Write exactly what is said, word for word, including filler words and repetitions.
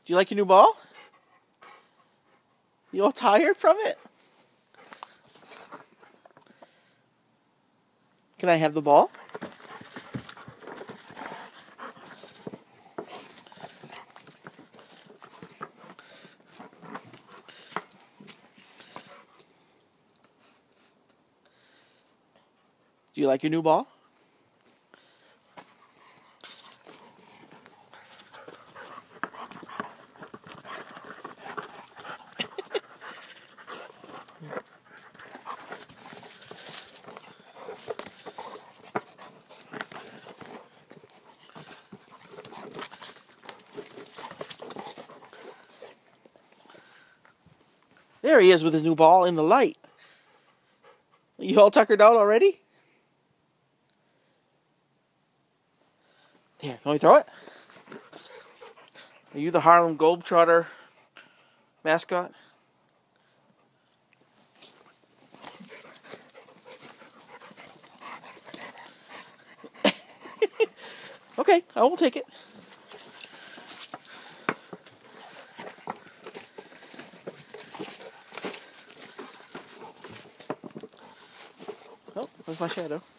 Do you like your new ball? You all tired from it? Can I have the ball? Do you like your new ball? There he is with his new ball in the light. You all tuckered out already? Here, can we throw it? Are you the Harlem Globetrotter mascot? Okay, I will take it. Oh, there's my shadow.